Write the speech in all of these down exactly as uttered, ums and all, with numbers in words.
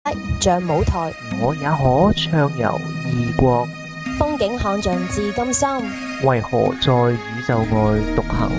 像舞台， 我也可暢遊異國。 風景看盡至今心， 為何在宇宙外獨行？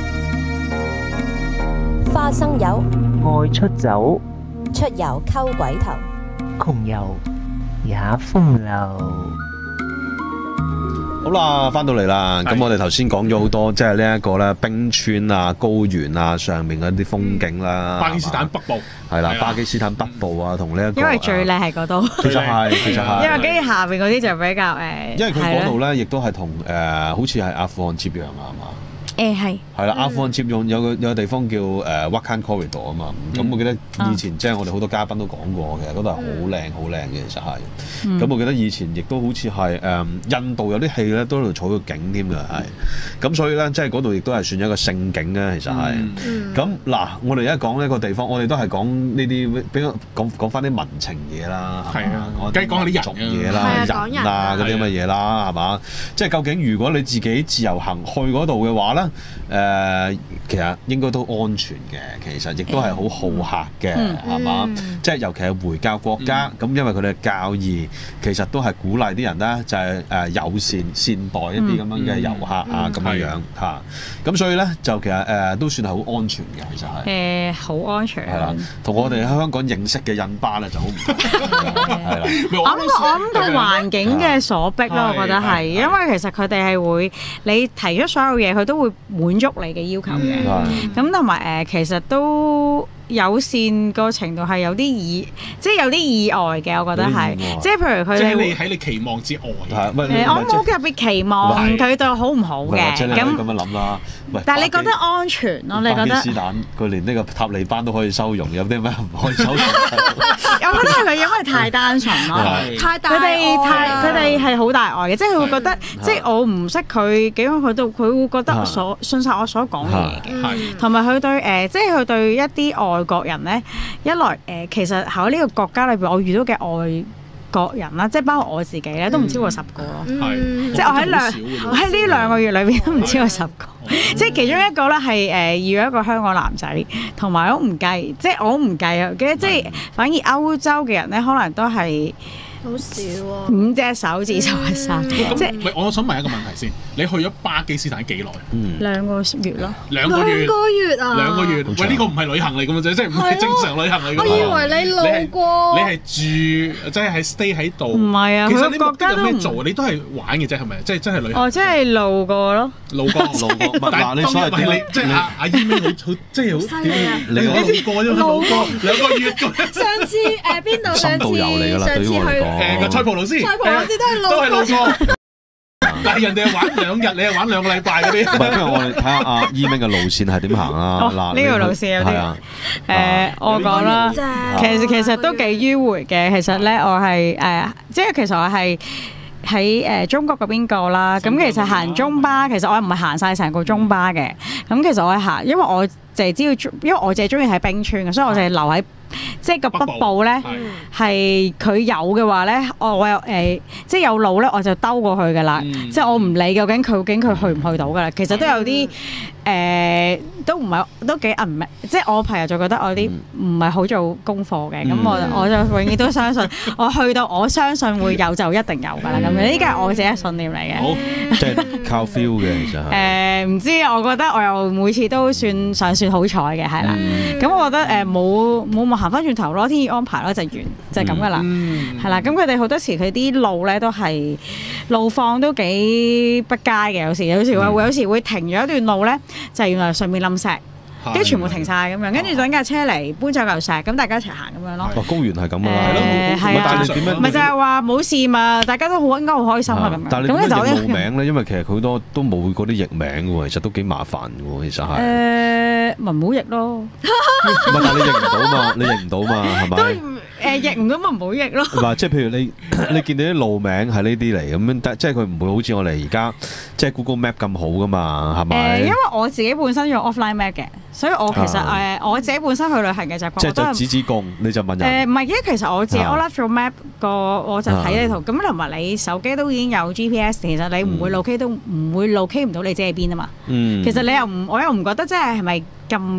花生油， 愛出走， 出遊溝鬼頭， 窮遊也風流。 好啦，翻到嚟啦。咁我哋頭先講咗好多，即係呢一個咧冰川啊、高原啊上面嗰啲風景啦。 巴基斯坦北部係啦，巴基斯坦北部啊，同呢一個因為最靚係嗰度。 其實係，其實係。 因為跟住下邊嗰啲就比較誒。 因為佢嗰度咧，亦都係同誒，好似係阿富汗接壤啊，係嘛？ 誒係。 係啦，阿富汗接壤有個有個地方叫誒 Wakhan Corridor 啊嘛。咁我記得以前即係我哋好多嘉賓都講過嘅，嗰度係好靚好靚嘅，其實係。咁我記得以前亦都好似係誒印度有啲戲咧，都喺度採個景添㗎，係。咁所以咧，即係嗰度亦都係算一個聖景咧，其實係。咁嗱，我哋而家講呢個地方，我哋都係講呢啲比較講講翻啲民情嘢啦，係啊， 梗係講下啲俗嘢啦，人啊嗰啲咁嘅嘢啦，係嘛？即係究竟如果你自己自由行去嗰度嘅話咧，誒其實應該都安全嘅，其實亦都係好好客嘅，係嘛？即係尤其係回教國家，咁因為佢哋嘅教義其實都係鼓勵啲人咧，就係誒友善善待一啲咁樣嘅遊客啊，咁樣樣嚇。咁所以咧就其實誒都算係好安全嘅，其實係。 誒好安全。 係啦，同我哋喺香港認識嘅印巴咧就好唔同。係啦。 我諗我諗個環境嘅所逼咯，我覺得係，因為其實佢哋係會你提出所有嘢，佢都會滿足你嘅要求嘅。咁同埋誒，其實都友善個程度係有啲意，即係有啲意外嘅，我覺得係。即係譬如佢哋， 即係你喺你期望之外。 誒，我冇特別期望佢對我好唔好嘅。 咁咁樣諗啦。 但係你覺得安全咯？你覺得？ 巴基斯坦佢連呢個塔利班都可以收容，有啲咩唔可以收容？ 我覺得係佢因為太單純咯，太大愛。佢哋太佢哋係好大愛嘅，即係佢會覺得，即係我唔識佢幾樣，佢都佢會覺得所信晒我所講嘅嘢嘅。同埋佢對誒，即係佢對一啲外國人咧，一來誒，其實喺呢個國家裏邊，我遇到嘅外國人啦，即係包括我自己咧，都唔超過十個咯。 係， 即係我喺兩我喺呢兩個月裏邊都唔超過十個。即係其中一個咧係誒要一個香港男仔，同埋我唔計，即係我唔計啊。記得即係反而歐洲嘅人咧，可能都係好少喎， 五隻手指就係晒。即係唔係，我想問一個問題先，你去咗巴基斯坦幾耐？ 兩個月咯。 兩個月。 兩個月啊！ 兩個月，喂，呢個唔係旅行嚟㗎嘛？即係唔係正常旅行嚟㗎嘛？ 我以為你路過。 你係住，即係係 stay 喺度。 唔係啊， 其實你國家有咩做？你都係玩嘅啫，係咪？即係真係旅行。 哦，即係路過咯。 路過，路過。但係你所謂你即係阿阿姨咩好好，即係好犀利啊！ 你路過啫，路過兩個月咁。 上次誒邊度？上次導遊嚟㗎啦，對於我嚟講。 誒個塞浦路斯， 塞浦路斯都係路都係路過。但係人哋係玩兩日，你係玩兩個禮拜嗰啲。 唔係，不如我哋睇下阿伊明嘅路線係點行啦。嗱， 呢個路線有啲誒，我講啦，其實其實都幾迂迴嘅。其實咧，我係誒，即係其實我係喺誒中國嗰邊過啦。咁其實行中巴，其實我唔係行晒成個中巴嘅。咁其實我係行，因為我淨係知道，因為我淨係中意喺冰川嘅，所以我就係留喺。即係個北部咧，係佢有嘅話咧，我我有誒，即係有路咧，我就兜過去㗎啦。即係我唔理究竟佢究竟佢去唔去到㗎啦。其實都有啲誒，都唔係都幾銀咩？即係我朋友就覺得我啲唔係好做功課嘅，咁我我就永遠都相信，我去到我相信會有就一定有㗎啦。咁樣呢個係我自己嘅信念嚟嘅。 好，即係靠 feel 嘅其實。 誒唔知，我覺得我又每次都算尚算好彩嘅，係啦。咁我覺得誒冇冇冇行翻轉頭咯，天意安排咯就完就係咁噶啦，係啦。咁佢哋好多時佢啲路咧都係路況都幾不佳嘅，有時有時會會有時會停咗一段路咧，就係原來上面冧石，跟住全部停晒咁樣，跟住等架車嚟搬走嚿石，咁大家一齊行咁樣咯。 哦，高原係咁啊， 係咯，係啊，唔係就係話冇事嘛，大家都好應該好開心啊咁樣。 但係你點解譯路名咧？因為其實佢好多都冇嗰啲譯名嘅喎，其實都幾麻煩嘅喎，其實係。 誒，咪唔好譯咯。 唔係，但係你譯唔到嘛？你譯唔到嘛？係咪？ 誒譯唔到咪唔好譯咯。 嗱，即係譬如你你見到啲路名係呢啲嚟咁樣，但即係佢唔會好似我哋而家即係 Google Map 咁好噶嘛，係咪？誒，因為我自己本身用 offline map 嘅，所以我其實誒我自己本身去旅行嘅習慣， 即係就指指共，你就問人。 誒唔係，因為其實我自己 online 做 map 個，我就睇地圖。咁同埋你手機都已經有 G P S， 其實你唔會 locate 都唔會 locate 唔到你自己喺邊啊嘛。嗯。其實你又唔，我又唔覺得即係係咪咁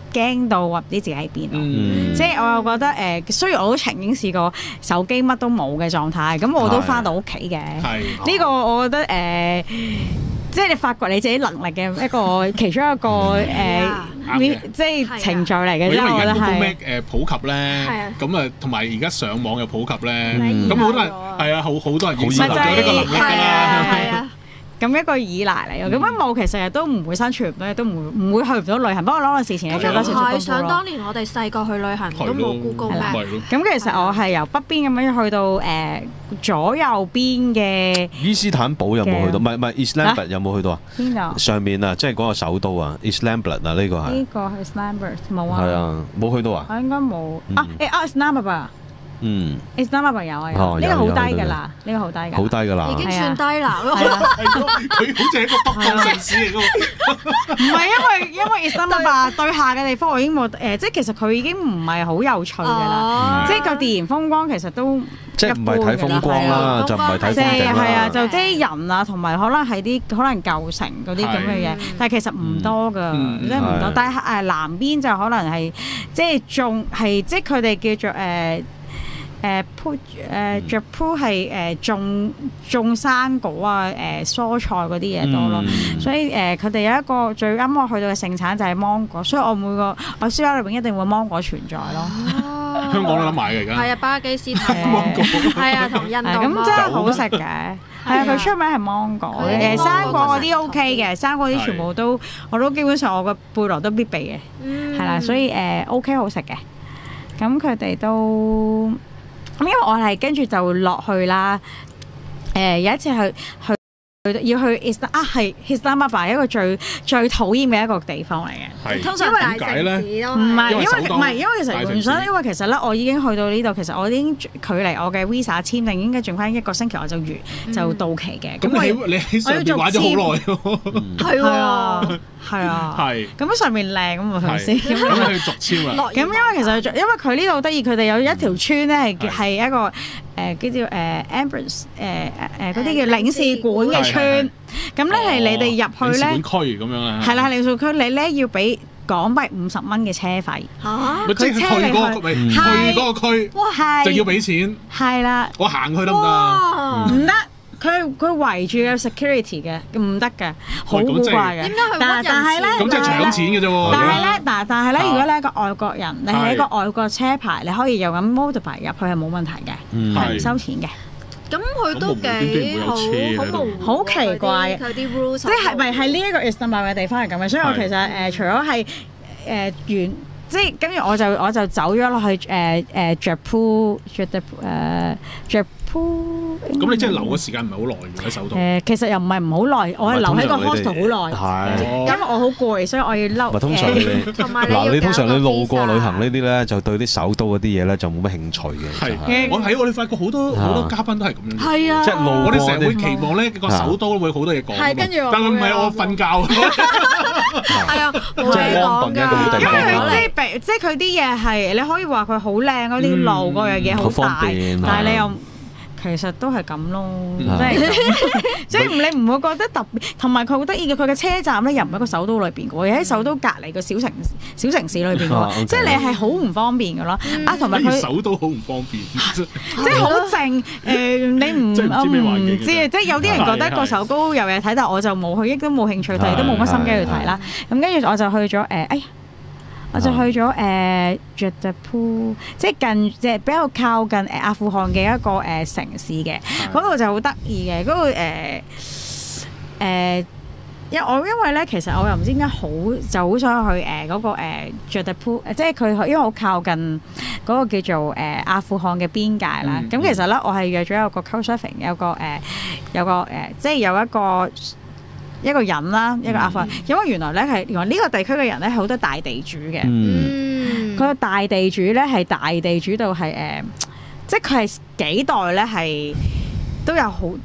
驚到話唔知自己喺邊咯。 嗯即係我又覺得誒，雖然我都曾經試過手機乜都冇嘅狀態，咁我都翻到屋企嘅。 係呢個我覺得誒。即係你發掘你自己能力嘅一個其中一個誒，即係程序嚟嘅啫。 因為而家我覺得 Google 係 Map 誒普及咧，咁啊同埋而家上網又普及咧，咁好多人係啊，好好多人已經有呢個能力㗎啦。 咁一個依賴嚟嘅，咁樣冇其實日都唔會生存唔到，都唔會唔會去唔到旅行。不過攞個事前你做多少少功夫咯。 想當年我哋細個去旅行都冇 Google Map。 咁其實我係由北邊咁樣去到誒左右邊嘅。 伊斯坦堡有冇去到？唔係唔係 Islamabad 有冇去到啊？ 邊度？ 上面啊，即係嗰個首都啊 ，Islamabad 啊，呢個係。 呢個係 Islamabad 冇啊。 係啊，冇去到啊？ 我應該冇啊！誒啊 Islamabad。 嗯 Islamabad 有啊，有呢個好低㗎啦，呢個好低㗎， 好低㗎啦， 已經算低啦。 佢好似係一個北方城市嚟㗎喎。 唔係因為因為 Islamabad 對下嘅地方我已經冇誒，即係其實佢已經唔係好有趣㗎啦，即係個自然風光其實都即係唔係睇風光啦，就唔係睇風景啦。 係啊，就即係人啊，同埋可能係啲可能舊城嗰啲咁嘅嘢，但係其實唔多㗎，即係唔多。但係誒南邊就可能係即係種係即係佢哋叫做誒。誒鋪誒著鋪係誒種種生果啊誒、呃、蔬菜嗰啲嘢多咯，嗯、所以誒佢哋有一個最啱我去到嘅盛產就係芒果，所以我每個我書包裏邊一定會芒果存在咯。 哦、 香港都得買嘅而家。 係啊，巴基斯坦芒果係啊，同印度咁真係好食嘅。係啊，佢出名係芒果嘅，誒生果嗰啲 OK 嘅，生果啲全部都我都基本上我個背囊都必備嘅，係啦、嗯，所以誒 OK 好食嘅。咁佢哋都。咁因為我係跟住就落去啦，誒、呃、有一次去去要去 Islam 啊係 Islamabad 一個最最討厭嘅一個地方嚟嘅。 是通常大城市咯， 唔係因為唔係因為其實原本因為其實咧我已經去到呢度，其實我已經距離我嘅 visa 簽證應該剩翻一個星期我就完、嗯、就到期嘅。 咁你你喺上邊玩咗好耐喎， 係喎。係啊，係咁上面靚咁啊，係咪先？咁你去續簽啊？ 咁因為其實因為佢呢度好得意，佢哋有一條村咧係係一個誒叫做誒 Embassy 誒誒嗰啲叫領事館嘅村。咁咧係你哋入去咧，領事館區咁樣啊。 係啦，領事區你咧要俾港幣五十蚊嘅車費。嚇！ 佢車你去去嗰個區，就要俾錢。 係啦。 我行去得唔得？ 唔得。佢佢圍住有 security 嘅，唔得嘅，好古怪嘅。點解佢屈人？但係咧， 咁即係搶錢嘅啫喎。 但係咧，嗱，但係咧，如果你係一個外國人，你係一個外國車牌，你可以用咁 motorbike 入去係冇問題嘅，係唔收錢嘅。 咁佢都幾好好好奇怪嘅， 啲 rules 即係咪係呢一個 Islamabad 嘅地方係咁嘅？所以我其實誒除咗係誒完，即係跟住我就我就走咗落去誒誒 Jaipur 誒 Jaipur。 咁你真係留嘅時間唔係好耐嘅喺首都。 誒，其實又唔係唔好耐，我係留喺個 hostel 好耐。係，因為我好攰，所以我要嬲。 通常你嗱，你通常你路過旅行呢啲咧，就對啲首都嗰啲嘢咧就冇乜興趣嘅。 係，我睇我哋發覺好多好多嘉賓都係咁樣。 係啊， 即係路我哋成日會期望咧個首都會好多嘢講。 係，跟住我。 但係唔係我瞓覺。 係啊，冇嘢講㗎。 因為佢即係即係佢啲嘢係你可以話佢好靚嗰啲路嗰樣嘢好大，但係你又。其實都係咁咯，即係咁，即係你唔會覺得特別，同埋佢好得意嘅，佢嘅車站咧又唔喺個首都裏邊嘅喎，喺首都隔離個小城小城市裏邊嘅喎，即係你係好唔方便嘅咯。啊，同埋佢首都好唔方便， 即係好靜。誒，你唔我唔知，即係有啲人覺得個首都有嘢睇，但係我就冇去，亦都冇興趣睇，都冇乜心機去睇啦。咁跟住我就去咗誒，哎呀〜我就去咗誒 Jaipur，即係近即係比較靠近誒阿富汗嘅一個誒、呃、城市嘅，嗰度就好得意嘅，嗰、嗰個誒誒、呃，因為我因為咧，其實我又唔知點解好就好想去誒嗰、呃嗰個誒 Jaipur，即係佢因為好靠近嗰個叫做誒、呃、阿富汗嘅邊界啦。咁、嗯、其實咧，我係約咗有個 couchsurfing，有個誒、呃、有個誒、呃，即係有一個。一個人啦，一個阿富汗，因為原來咧係原來呢個地區嘅人咧係好多大地主嘅。嗯，佢個大地主咧係大地主到係誒，即係佢係幾代咧係都有好貼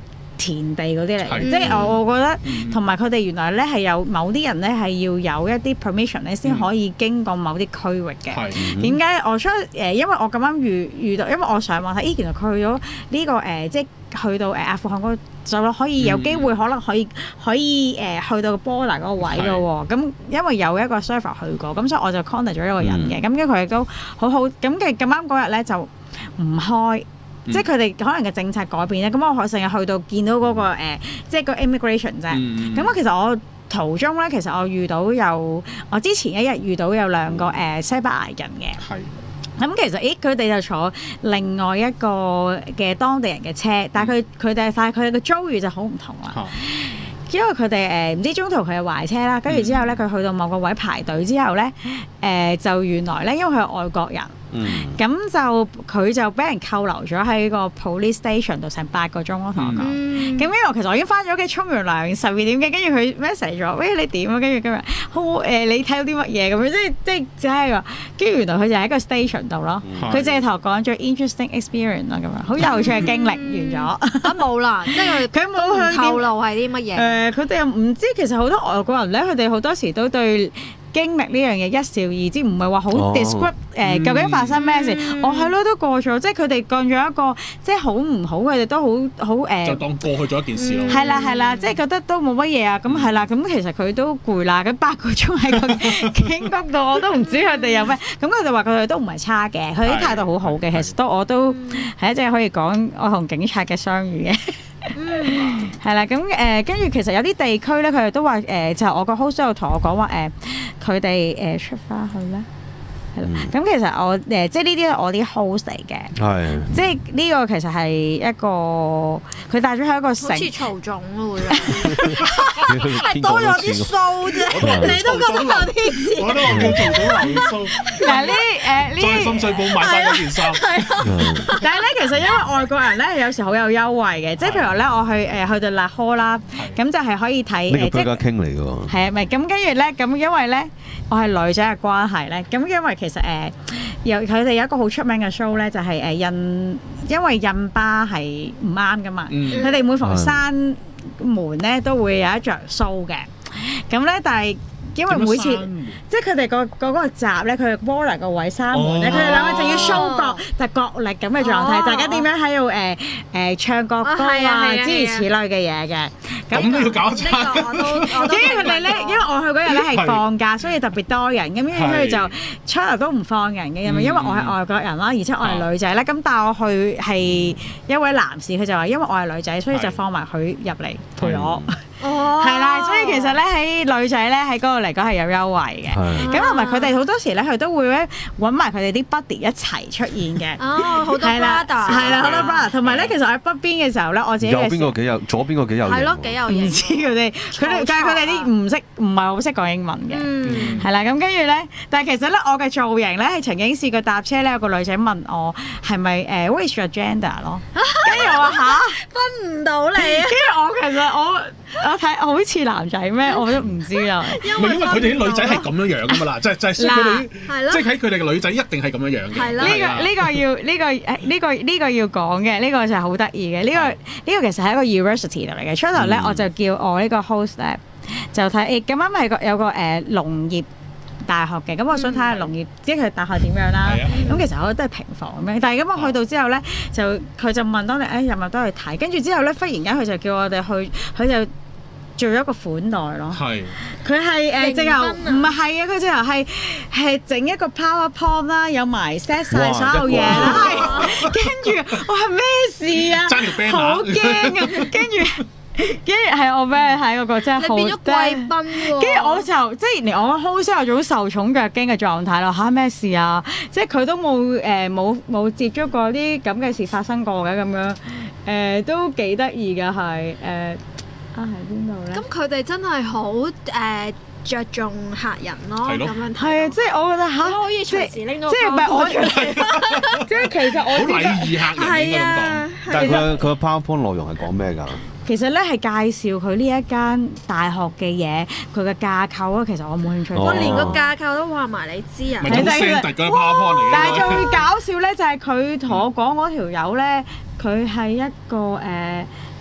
田地嗰啲嚟嘅， 係即係我我覺得嗯同埋佢哋原來咧係有某啲人咧係要有一啲 permission 咧先可以經過某啲區域嘅。 係點解我出誒？因為我咁啱遇遇到，因為我上網睇，咦，原來佢去咗呢個誒，即係去到誒阿富汗嗰就可以有機會可能可以可以誒去到 border 嗰個位嘅喎。咁因為有一個 server 去過，咁所以我就 contact 咗一個人嘅。咁跟住佢亦都好好，咁嘅咁啱嗰日咧就唔開。即係佢哋可能嘅政策改變咧，咁我成日去到見到嗰、嗰個、呃、即係個 immigration 啫。咁我、嗯、其實我途中咧，其實我遇到有我之前一日遇到有兩個誒、呃、西班牙人嘅。係。咁其實，咦，佢哋就坐另外一個嘅當地人嘅車，但係佢佢哋但係佢哋嘅遭遇就好唔同啦。啊、因為佢哋誒唔知中途佢係壞車啦，跟住之後咧，佢去到某個位排隊之後咧，誒、呃、就原來咧，因為佢係外國人。咁、嗯、就佢就俾人扣留咗喺個 police station 度成八個鐘咯，同我講。咁因為其實我已經翻咗屋企沖完涼，十二點幾，跟住佢 message 咗，喂，你點啊？跟住今日好誒、呃，你睇到啲乜嘢咁樣？即係即係只係個，跟住原來佢就喺個 station 度咯。佢淨係同我講咗 interesting experience 啦，咁樣好有趣嘅經歷完咗。 啊冇啦，即係佢冇去透露係啲乜嘢？誒、 呃，佢哋又唔知，其實好多外國人咧，佢哋好多時都對經歷呢樣嘢一笑而之，唔係話好 describe 誒究竟發生咩事。我係咯，都過咗，即係佢哋講咗一個即係好唔好，佢哋都好好誒， 就當過去咗一件事咯。 係啦係啦，即係覺得都冇乜嘢啊。咁係啦，咁其實佢都攰啦。咁八個鐘喺個警局度，我都唔知佢哋有咩。咁佢哋話佢哋都唔係差嘅，佢啲態度好好嘅。其實都我都係一隻可以講我同警察嘅相遇嘅。嗯，係啦，咁誒，跟住其實有啲地區咧，佢哋都話誒，就係我個 host 都有同我講話誒，佢哋誒出翻去咧。咁其實我誒即係呢啲係我啲 host 嚟嘅，係即係呢個其實係一個佢帶咗喺一個城，好似曹總咯，係多咗啲須啫，你都覺得有啲似， 我都話叫曹總留須。 嗱呢誒呢， 在深水埗買翻嗰件衫， 但係咧其實因為外國人咧有時好有優惠嘅，即係譬如咧我去誒去到拉科啦，咁就係可以睇誒即係傾嚟㗎喎， 係啊，咪咁跟住咧咁因為咧我係女仔嘅關係咧，咁因為其實誒有佢哋有一個好出名嘅 show 咧，就係誒印，因為印巴係唔啱噶嘛，佢哋每逢閂門咧都會有一着 show 嘅，咁咧但係因為每次即係佢哋個個嗰個閘咧，佢 border 個位閂門咧，佢哋兩個就要 show 角就角力咁嘅狀態，大家點樣喺度誒誒唱國歌啊諸如此類嘅嘢嘅， 咁都要搞一餐。 跟住佢哋咧，因為我去嗰日咧係放假，所以特別多人，咁跟住佢哋就出嚟都唔放人嘅，因為因為我係外國人啦，而且我係女仔咧，咁帶我去係一位男士，佢就話因為我係女仔，所以就放埋佢入嚟陪我。哦，係啦，所以其實咧喺女仔咧喺嗰度嚟講係有優惠嘅，咁同埋佢哋好多時咧佢都會咧揾埋佢哋啲 buddy 一齊出現嘅。 哦，好多 brother， 係啦，好多 brother，同埋咧其實我喺北邊嘅時候咧，我自己右邊個幾有，左邊個幾有型， 係咯，幾有型。 唔知佢哋，佢哋但係佢哋啲唔識，唔係好識講英文嘅，係啦。咁跟住咧，但係其實咧我嘅造型咧係曾經試過搭車咧，有個女仔問我係咪誒 what is your gender 咯，跟住我話吓， 分唔到你啊。 跟住我其實我。我睇好似男仔咩？我都唔知啊。 唔係因為佢哋啲女仔係咁樣樣噶嘛啦，就係就係佢哋，即係喺佢哋嘅女仔一定係咁樣樣嘅。 係啦， 呢個呢個要呢個誒呢個呢個要講嘅，呢個就係好得意嘅。呢個呢個其實係一個 university 嚟嘅。初頭咧我就叫我呢個 host 咧就睇誒咁啱係個有個誒農業大學嘅，咁我想睇下農業即係佢大學點樣啦。咁其實我都係平房咁樣，但係咁我去到之後咧，就佢就問當你誒入唔入得去睇，跟住之後咧忽然間佢就叫我哋去，佢就做咗一個款待咯。係。佢係誒直頭唔係係啊！佢直頭係係整一個 PowerPoint 啦，有埋 set 曬所有嘢啦，係跟住我係咩事啊？好驚啊！跟住。跟住係我俾你睇嗰個真係好， 變咗貴賓喎。 跟住我就即係連我 host 有種受寵若驚嘅狀態咯嚇，咩事啊？即係佢都冇誒冇冇接觸過啲咁嘅事發生過嘅咁樣誒，都幾得意㗎係誒啊喺邊度咧？ 咁佢哋真係好誒著重客人咯，咁樣係啊！即係我覺得嚇可以隨時拎到， 即係唔係我即係其實我好禮儀客人應該咁講。 但係佢佢個 PowerPoint 內容係講咩㗎？ 其實咧係介紹佢呢一間大學嘅嘢，佢嘅架構啊，其實我冇興趣。 我連個架構都話埋你知啊！ 咪好 standard 嗰啲 PowerPoint 嚟嘅。 但係最搞笑咧就係佢同我講嗰條友咧，佢係一個誒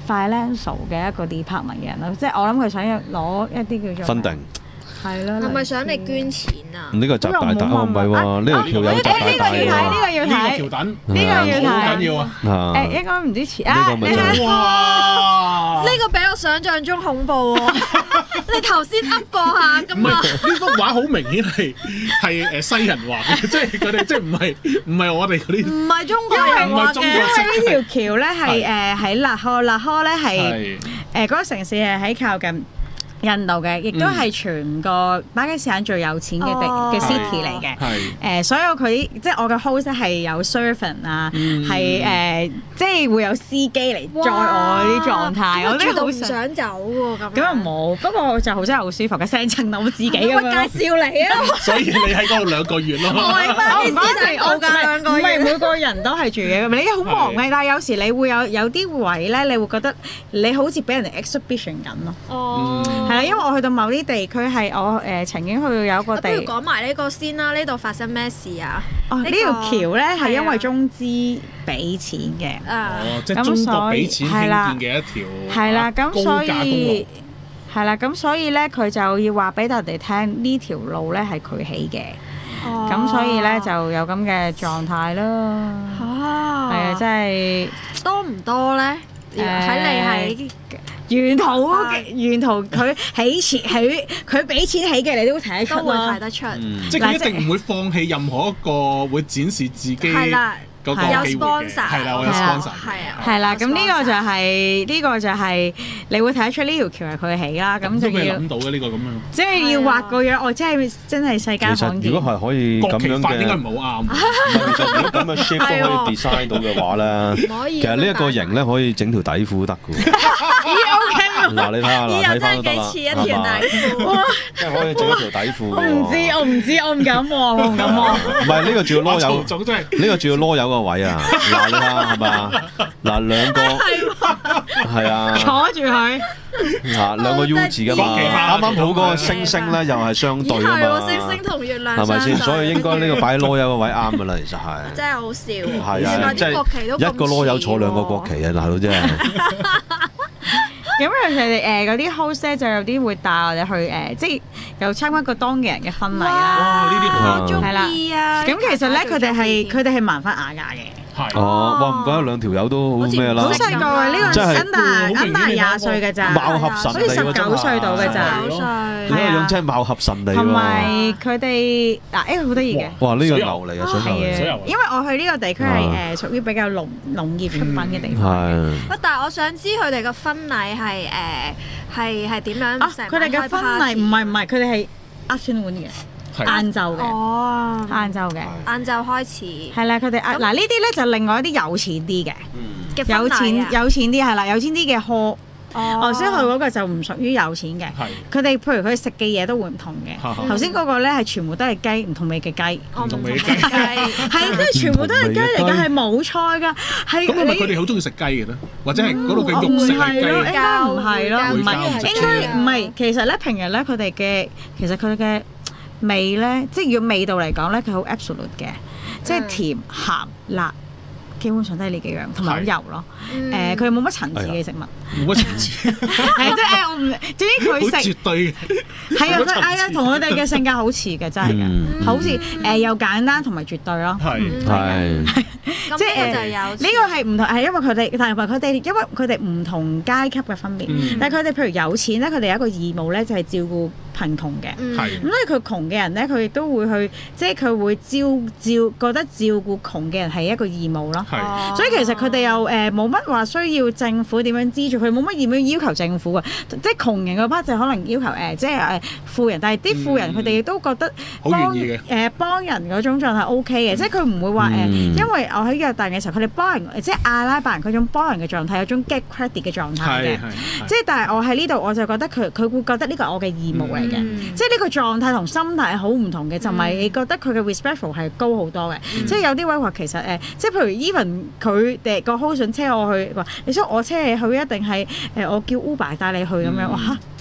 financial 嘅一個 department 嘅人咯，即係我諗佢想要攞一啲叫做分定。 係咯， 係咪想你捐錢啊？ 呢個習大大哦，唔係喎，呢條橋有習大大喎。 呢個要睇， 呢個橋等， 呢個要睇， 好緊要啊！ 誒，應該唔知錢啊！ 呢個咪就係哇！ 呢個比我想象中恐怖喎！你頭先噏過下唔咁啊？ 係呢幅畫好明顯係係誒西人畫嘅，即係佢哋即係唔係唔係我哋嗰啲。 唔係中國人畫嘅， 唔係中國因為呢條橋咧係誒喺勒科，勒科咧係係誒嗰個城市係喺靠近印度嘅，亦都係全個巴基斯坦最有錢嘅地嘅 city 嚟嘅。 係誒，所有佢即係我嘅 host 係有 servant 啊，係誒，即係會有司機嚟載我啲狀態，我都好唔想走喎咁。 咁又冇，不過就好真係好舒服嘅，成層樓自己咁樣。 介紹你啊！ 所以你喺嗰度兩個月咯。 我喺巴基斯坦度㗎兩個月。 唔係每個人都係住嘅，你好忙嘅，但係有時你會有有啲位咧，你會覺得你好似俾人哋 exhibition 緊咯。 哦。 係啦，因為我去到某啲地區係我誒曾經去到有一個地， 不如講埋呢個先啦。呢度發生咩事啊？ 哦，呢條橋咧係因為中資俾錢嘅。 哦，即係中國俾錢興建嘅一條係啦，咁所高架公路以係啦，咁所以咧佢就要話俾人哋聽呢條路咧係佢起嘅。咁所以咧就有咁嘅狀態咯。 哦， 係啊，真係多唔多咧？睇你喺。 沿途沿途佢起錢起佢俾錢起嘅，你都會睇得出都會睇得出。 即係佢一定唔會放棄任何一個會展示自己嗰個機會嘅。 有 sponsor 係啦，我有 sponsor。 係啊。 係啦，咁呢個就係呢個就係你會睇得出呢條橋係佢起啦。咁就要諗到嘅呢個咁樣。 即係要畫個樣，我真係真係世間罕見。 其實如果係可以咁樣嘅， 應該唔係好啱。 其實如果咁嘅 shape 都可以 design 到嘅話咧，其實呢一個型咧可以整條底褲得嘅。嗱，你睇下啦，睇翻都得啦，係嘛？即係可以整一條底褲。 我唔知，我唔知，我唔敢望，我唔敢望。 唔係呢個仲要攞有，呢個仲要攞有個位啊！嗱，你睇下係嘛？嗱，兩個係啊， 坐住佢。 嗱，兩個 U 字㗎嘛，啱啱好嗰個星星咧又係相對啊嘛。 星星同月亮係咪先？所以應該呢個擺攞有個位啱㗎啦，其實係。 真係好笑。 係啊，即係一個攞有坐兩個國旗啊，大佬真係。 咁佢哋誒嗰啲 host 咧就有啲會帶我哋去誒，即係又參加過當地人嘅婚禮啦。 哇！呢啲好係啦。咁其實咧，佢哋係佢哋係盲婚啞嫁嘅。 係。哦，哇！唔怪得兩條友都好咩啦。 好細個啊！呢個 under under 廿歲嘅咋， 貌合神離喎， 十九歲到嘅咋。 九歲。 呢個樣真係貌合神離喎。 同埋佢哋嗱，誒好得意嘅。 哇！呢個牛嚟嘅水牛。 因為我去呢個地區係誒屬於比較農農業出品嘅地方。 係。 不，但係我想知佢哋嘅婚禮係誒係係點樣？ 啊！佢哋嘅婚禮唔係唔係，佢哋係 afternoon 嘅。晏晝嘅， 哦， 晏晝嘅， 晏晝開始。 係啦，佢哋嗱呢啲咧就另外一啲有錢啲嘅，有錢有錢啲係啦，有錢啲嘅 hall。哦，先去嗰個就唔屬於有錢嘅，佢哋譬如佢食嘅嘢都會唔同嘅。頭先嗰個咧係全部都係雞，唔同味嘅雞， 唔同味嘅雞， 係即係全部都係雞嚟㗎，係冇菜㗎，係。 咁係咪佢哋好中意食雞嘅咧？或者係嗰度嘅肉食係雞？ 應該唔係咯，唔係應該唔係。其實咧平日咧佢哋嘅其實佢哋嘅味咧，即係要味道嚟講咧，佢好 absolute 嘅，即係甜、鹹、辣。基本上都係呢幾樣，同埋油咯。誒，佢冇乜層次嘅食物， 冇乜層次。 係即係我唔，至於佢食絕對嘅。 係啊，佢係啊，同佢哋嘅性格好似嘅，真係嘅，好似誒又簡單同埋絕對咯。 係係。 即係就有呢個係唔同，係因為佢哋，但係佢哋因為佢哋唔同階級嘅分別。但係佢哋譬如有錢咧，佢哋有一個義務咧，就係照顧貧窮嘅。 係。咁所以佢窮嘅人咧，佢亦都會去，即係佢會照照覺得照顧窮嘅人係一個義務咯。 係。 所以其實佢哋又誒冇乜話需要政府點樣資助，佢冇乜點樣要求政府嘅。即係窮人嗰 part 就可能要求誒，即係誒富人，但係啲富人佢哋亦都覺得幫誒幫人嗰種狀態 O K 嘅，即係佢唔會話誒，因為我喺約旦嘅時候，佢哋幫人即係阿拉伯人嗰種幫人嘅狀態，有種 get credit 嘅狀態嘅。即係但係我喺呢度我就覺得佢佢會覺得呢個係我嘅義務嚟嘅，即係呢個狀態同心態係好唔同嘅，就唔係你覺得佢嘅 respectful 係高好多嘅。即係有啲位話其實誒，即係譬如 even 佢哋個 host 想車我去話，你想我車你去一定係誒我叫 Uber 帶你去咁樣，哇嚇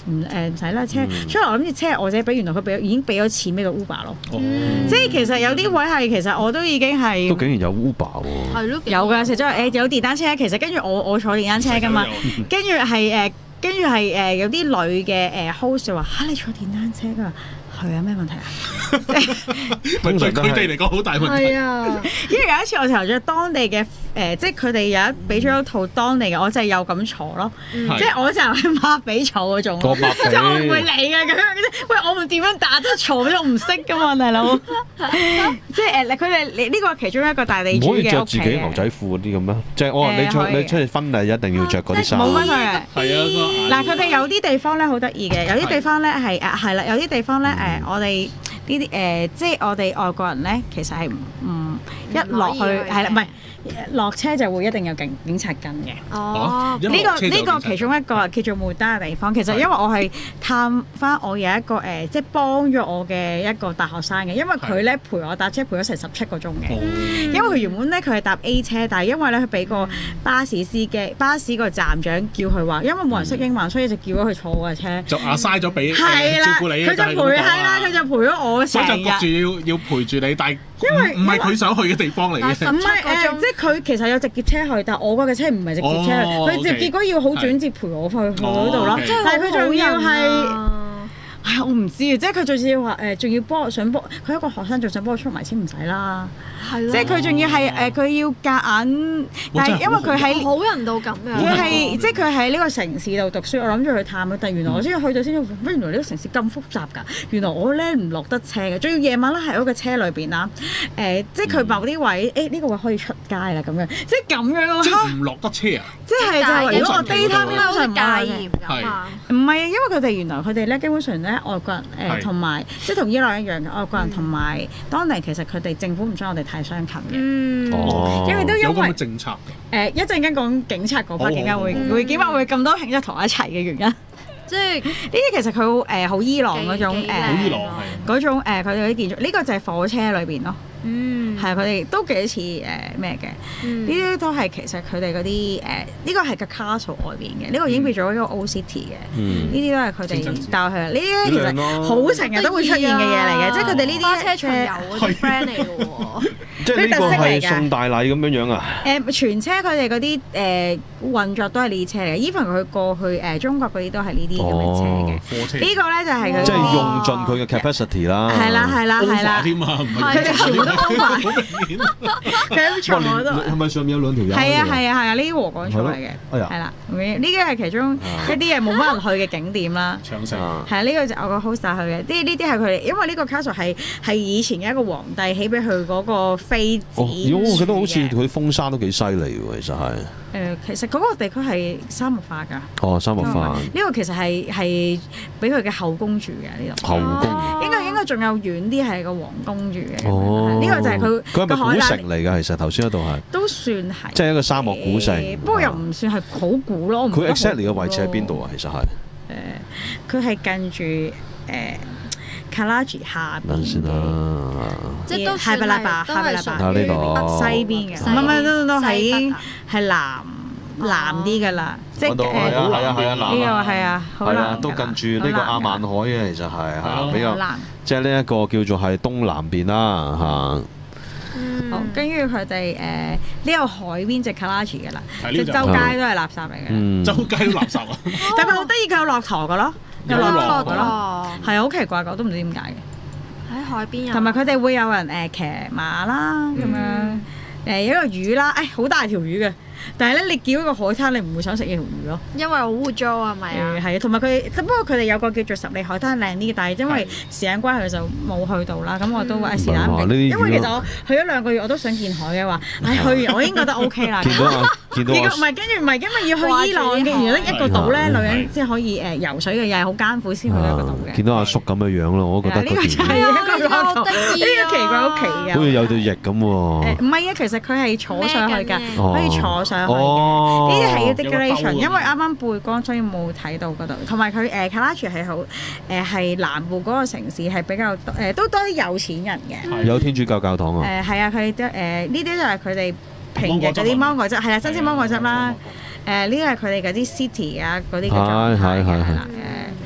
唔誒唔使啦車。出嚟我諗住車我自己俾，原來佢俾已經俾咗錢俾個 Uber 咯。即係其實有啲位係其實我都已經係都竟然有 Uber 喎。 係咯， 有㗎，實在誒有電單車。其實跟住我我坐電單車㗎嘛，跟住係誒跟住係誒有啲女嘅誒 host 就話嚇你坐電單車㗎。係啊，咩問題啊？ 對佢哋嚟講好大問題。 係啊， 因為有一次我投咗當地嘅誒，即係佢哋有一俾咗一套當地嘅，我就係有咁坐咯。即係我就係抹比坐嗰種，即係我唔會理嘅咁樣。喂，我唔點樣打得坐啫？我唔識㗎嘛，大佬。即係誒，佢哋你呢個其中一個大地主嘅屋企。唔可以著自己牛仔褲嗰啲咁咩？即係我話你出你出去婚禮一定要着嗰啲衫。冇乜嘅。 係啊， 嗱，佢哋有啲地方咧好得意嘅，有啲地方咧係誒係啦，有啲地方咧。誒，我哋呢啲誒，即係我哋外國人咧，其實係唔一落去係啦，唔係落車就會一定有警警察跟嘅。 哦， 呢個呢個其中一個叫做梅丹嘅地方，其實因為我係探翻我有一個誒，即係幫咗我嘅一個大學生嘅，因為佢咧陪我搭車陪咗成十七個鐘嘅。因為佢原本咧佢係搭 A 車，但係因為咧佢俾個巴士司機、巴士個站長叫佢話，因為冇人識英文，所以就叫咗佢坐我嘅車。 就壓嘥咗俾照顧你。 佢就陪係啦，佢就陪咗我成日。 所以就焗住要要陪住你，但係因為唔係佢想去嘅地方嚟嘅。 唔係誒，即係佢其實有直接車去，但係我嗰架車唔係直接車去，佢就結果要好轉接陪我去去嗰度咯。但係佢仲要係。係我唔知啊，即係佢仲要話誒，仲要幫我想幫佢一個學生，仲想幫我出埋錢唔使啦。係即係佢仲要係誒，佢要夾硬，但係因為佢喺好人到咁樣。 佢係即係佢喺呢個城市度讀書，我諗住去探佢，但係原來我先去到先，乜原來呢個城市咁複雜㗎？原來我咧唔落得車嘅，仲要夜晚咧喺嗰個車裏邊啦。誒，即係佢某啲位，誒呢個位可以出街啦咁樣，即係咁樣咯。 即係唔落得車啊！ 即係就係如果我 daytime 咧，好似戒嚴咁啊。 唔係啊，因為佢哋原來佢哋咧基本上咧。外國人誒同埋即係同伊朗一樣嘅外國人同埋當地其實佢哋政府唔想我哋太相近嘅， 嗯， 因為都因為有咁嘅政策誒一陣間講警察嗰 part 點解會會點解會咁多慶祝同我一齊嘅原因，即係呢啲其實佢誒好伊朗嗰種誒嗰種誒佢哋啲建築，呢個就係火車裏邊咯。嗯，係佢哋都幾似誒咩嘅？呢啲都係其實佢哋嗰啲誒，呢個係個 castle 外邊嘅，呢個已經變咗一個 old city 嘅。呢啲都係佢哋帶去。呢啲其實好成日都會出現嘅嘢嚟嘅，即係佢哋呢啲花車巡遊嗰啲 friend 嚟嘅喎。 即係呢個係送大禮咁樣樣啊？ 誒全車佢哋嗰啲誒運作都係呢啲車嚟嘅，even佢過去誒中國嗰啲都係呢啲咁嘅車嘅。呢個咧就係佢即係用盡佢嘅 capacity 啦。 係啦係啦係啦。佢哋全部都。好明顯，佢全部都係咪上面有兩條友？ 係啊係啊係啊！呢啲禾稈草嚟嘅，係啦，呢啲係其中一啲嘢冇乜人去嘅景點啦。長城係啊，呢個就我個 host 帶去嘅。呢呢啲係佢哋，因為呢個 castle 係係以前嘅一個皇帝起俾佢嗰個妃子。 如果我覺得好似佢風沙都幾犀利喎，其實係。 誒，其實嗰個地區係沙漠化㗎。 哦，沙漠化。 呢個其實係係俾佢嘅後宮住嘅呢度。 後宮。應該應該仲有遠啲係個皇宮住嘅。 哦。 呢個就係佢。 佢係咪古城嚟㗎？其實頭先嗰度係。都算係。即係一個沙漠古城。 不過又唔算係好古咯。 佢 exactly 嘅位置喺邊度啊？其實係。 誒，佢係近住誒卡拉吉下邊。等先啦。即係都係巴拉巴，係巴拉巴。呢個西邊嘅。唔係唔係，都都係已經係南南啲㗎啦。即係誒。 係啊係啊係啊，南。 呢個係啊，好南。 都近住呢個亞曼海嘅，其實係係比較。即係呢一個叫做係東南邊啦嚇。 好，跟住佢哋誒呢個海邊就卡拉吉嘅啦，即係周街都係垃圾嚟嘅。 周街都垃圾啊！ 但係佢好得意，佢有駱駝嘅咯，有駱駝嘅咯，係啊，好奇怪嘅，我都唔知點解嘅。喺海邊啊！同埋佢哋會有人誒騎馬啦，咁樣誒有一個魚啦，誒好大條魚嘅。但係咧，你叫一個海灘，你唔會想食呢條魚咯， 因為好污糟啊，係咪啊？ 係啊，同埋佢，不過佢哋有個叫做十里海灘靚啲，但係因為時間關係就冇去到啦。咁我都話時間唔定，因為其實我去咗兩個月，我都想見海嘅話，唉，去完我已經覺得 O K 啦。 見到啊，見到啊！ 唔係跟住唔係，因為要去伊朗嘅，原來一個島咧，女人先可以誒游水嘅，又係好艱苦先去到一個島嘅。 見到阿叔咁嘅樣咯，我覺得呢個就係一個駱駝，呢個奇怪好奇嘅， 好似有對翼咁喎。 唔係啊，其實佢係坐上去㗎，可以坐上去嘅。呢啲係要 decoration，因為啱啱背光，所以冇睇到嗰度。同埋佢誒卡拉吉係好誒係南部嗰個城市係比較多誒都多啲有錢人嘅。 有天主教教堂啊。 誒係啊，佢哋都誒呢啲就係佢哋平日嗰啲芒果汁，係啦，新鮮芒果汁啦。誒呢啲係佢哋嗰啲 city 啊嗰啲嘅狀態嘅係啦。誒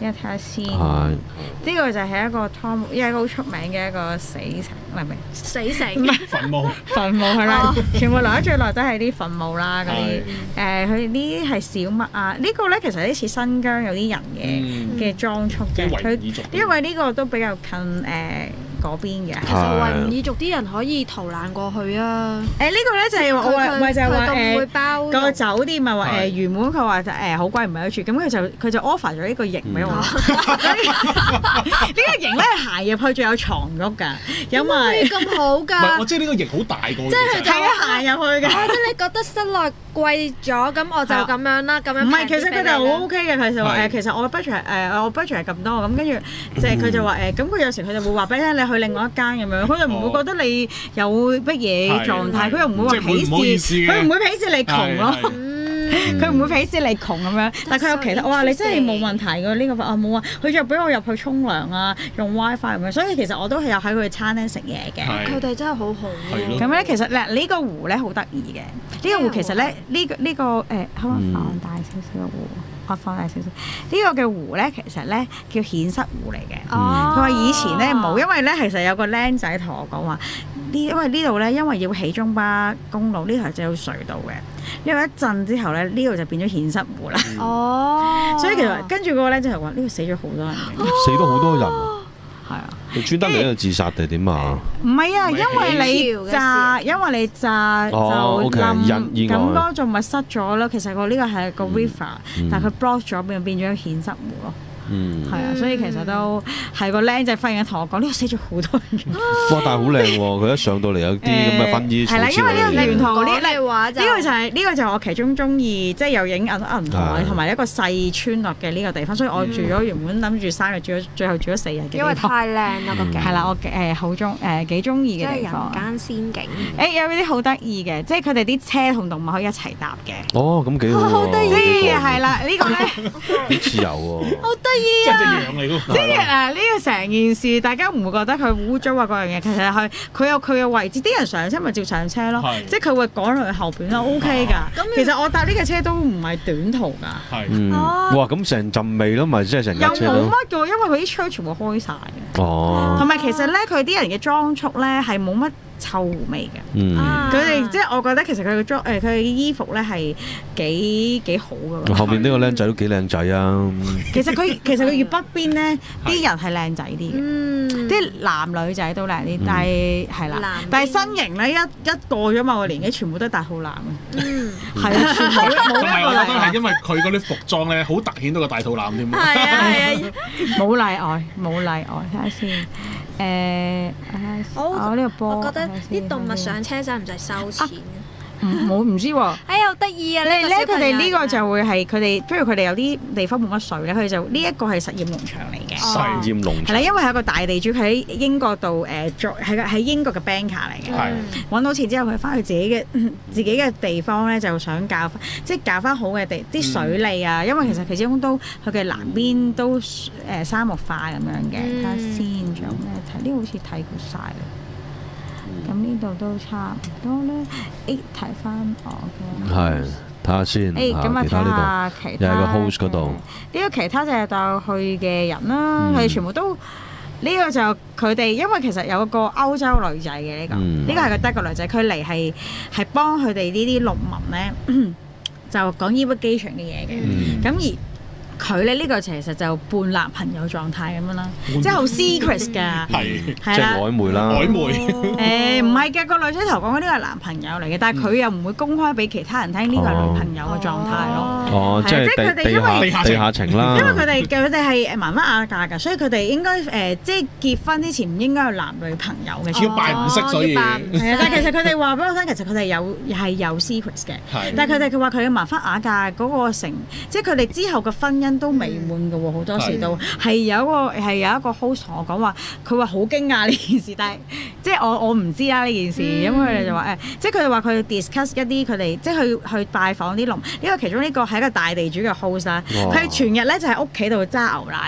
一睇下先。呢個就係一個湯姆，一個好出名嘅一個死城，唔係唔係死城， 唔係墳墓， 墳墓係啦，全部留得最耐都係啲墳墓啦，嗰啲誒，佢呢啲係小麥啊，呢個咧其實有啲似新疆有啲人嘅嘅裝束嘅，佢因為呢個都比較近誒嗰邊嘅。 其實維吾爾族啲人可以逃難過去啊。 誒呢個咧就係話我話，唔係就係話誒個酒店咪話誒原本佢話誒好貴唔係得住，咁佢就佢就 offer 咗呢個營俾我。呢個營咧行入去仲有床褥㗎，因為咁好㗎。唔係， 我知呢個營好大個。 即係佢就係行入去嘅。 即係你覺得室內貴咗，咁我就咁樣啦，咁樣。 唔係，其實佢哋好 OK 嘅。其實話誒，其實我 budget 誒，我 budget 係咁多，咁跟住即係佢就話誒，咁佢有時佢就會話俾你聽，你去另外一間咁樣，佢就唔會覺得你有乜嘢狀態，佢又唔會話鄙視，佢唔會鄙視你窮咯。佢唔會鄙視你窮咁樣，但係佢有其他，我話你真係冇問題㗎呢個啊冇啊，佢就俾我入去沖涼啊，用 WiFi 咁樣，所以其實我都係有喺佢餐廳食嘢嘅。 佢哋真係好好。 咁咧其實咧呢個湖咧好得意嘅，呢個湖其實咧呢個呢個誒，可唔可以放大少少嘅湖？我放大少少。呢個嘅湖咧其實咧叫顯室湖嚟嘅。佢話以前咧冇，因為咧其實有個僆仔同我講話，呢因為呢度咧因為要起中巴公路，呢條就有隧道嘅。因為一震之後咧，呢度就變咗顯室湖啦。 哦， 所以其實跟住嗰個咧就係話呢度死咗好多人嘅。 死咗好多人。 係啊。 你專登嚟呢度自殺定係點啊？ 唔係啊，因為你炸，因為你炸就冧，咁嗰種咪塞咗咯。其實個呢個係個 river，但係佢 block 咗變變咗顯室湖咯。嗯，係啊，所以其實都係個僆仔忽然間同我講，呢度死咗好多人。 哇！但係好靚喎，佢一上到嚟有啲咁嘅薰衣草。 係啦，因為呢個沿途呢例話就呢個就係呢個就係我其中中意，即係又影銀銀台同埋一個細村落嘅呢個地方，所以我住咗原本諗住三日，住咗最後住咗四日嘅地方。 因為太靚啦個景。係啦，我誒好中誒幾中意嘅地方。 人間仙境。 誒有啲好得意嘅，即係佢哋啲車同動物可以一齊搭嘅。 哦，咁幾好喎！ 好得意啊！係啦，呢個咧好自由喎。 好得意啊！ 即係羊嚟㗎。 即係誒呢個成件事，大家唔會覺得佢污糟啊嗰樣嘢，其實係佢有佢嘅位置，啲人上車咪照上車咯，即係佢會趕落去後邊咯 ，OK 㗎。咁其實我搭呢架車都唔係短途㗎。係。 嗯。哇！咁成陣味咯，咪即係成架車咯。 又冇乜㗎，因為佢啲窗全部開晒嘅。 哦。 同埋其實咧，佢啲人嘅裝束咧係冇乜臭味嘅。嗯。佢哋即係我覺得其實佢嘅裝誒佢嘅衣服咧係幾幾好㗎。 後邊呢個僆仔都幾靚仔啊！ 其實佢其實佢越北邊咧啲人係靚仔啲嘅，啲男女仔都靚啲，但係係啦，但係身形咧一一過咗某個年紀，全部都係大肚腩嘅。嗯，係啊，全部冇一個例外。 我覺得係因為佢嗰啲服裝咧，好突顯到個大肚腩添。 係啊係啊， 冇例外冇例外，睇下先。誒，我呢個波， 我覺得啲動物上車使唔使收錢？ 冇唔知喎。 哎呀，好得意啊！ 你咧佢哋呢個就會係佢哋，譬如佢哋有啲地方冇乜水咧，佢就呢一個係實驗農場嚟嘅。 實驗農場係啦，因為係一個大地主，佢喺英國度誒做係喺英國嘅 banker 嚟嘅。係揾到錢之後，佢翻去自己嘅自己嘅地方咧，就想教即係教翻好嘅地啲水利啊。因為其實其中都佢嘅南邊都誒沙漠化咁樣嘅。睇下先，仲有咩睇？呢個好似睇過晒啦。咁呢度都差唔多咧。誒，睇翻我嘅。係， 睇下先。 誒，咁啊，睇下其他。 又係個 host 嗰度。 呢個其他就係帶去嘅人啦，佢哋全部都呢個就佢哋，因為其實有個歐洲女仔嘅呢個，呢個係個德國女仔，佢嚟係係幫佢哋呢啲農民咧，就講 irrigation 嘅嘢嘅。咁而佢咧呢個其實就半男朋友狀態咁樣啦，即係好 secret 㗎， 係即係曖昧啦， 曖昧。 誒唔係嘅，個女仔頭講嘅呢個係男朋友嚟嘅，但係佢又唔會公開俾其他人聽呢個係女朋友嘅狀態咯。哦， 即係佢哋因為地下情啦。 因為佢哋佢哋係誒媽媽亞嫁㗎，所以佢哋應該誒即係結婚之前唔應該有男女朋友嘅。 要扮唔識，所以係啊。 但係其實佢哋話俾我聽，其實佢哋有係有 secret 嘅。但係佢哋佢話佢嘅媽媽亞嫁嗰個成，即係佢哋之後嘅婚姻都未滿嘅喎，好多時都係有一個係有一個 host 同我講話，佢話好驚訝呢件事，但係即係我我唔知啦呢件事，因為佢哋就話誒，即係佢哋話佢 discuss 一啲佢哋即係去去拜訪啲農，呢個其中呢個係一個大地主嘅 host 啦，佢全日咧就喺屋企度揸牛奶嘅。